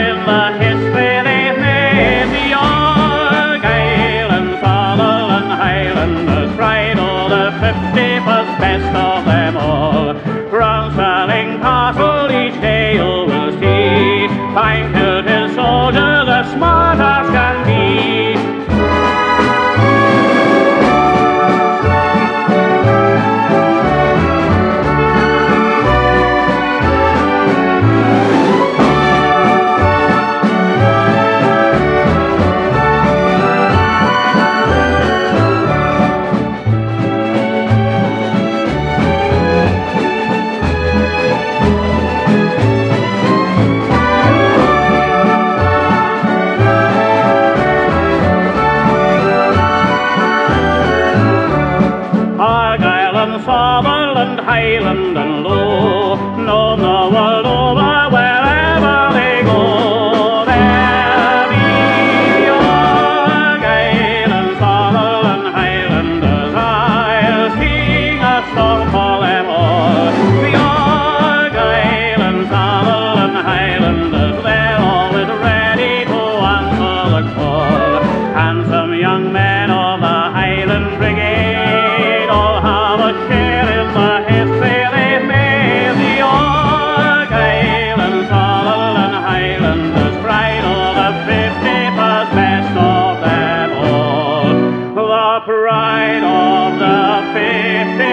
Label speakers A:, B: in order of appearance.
A: in the history they've made. The Argyll and Sutherland Highlanders cried, oh, the 51st best of them all. From Stirling Castle each day you will see fine-kilted soldiers as smart as can be. Sutherland, Highland and Low, known the world over wherever they go. There be Argyll and Sutherland Highlanders, I'll sing a song for them all. The Argyll and Sutherland Highlanders, they're always ready to answer the call. Handsome young men of the Highland Brigade all have a share in the history they've made. The Argyll and Sutherland Highlanders, pride of the 51st best of them all. The pride of the 51st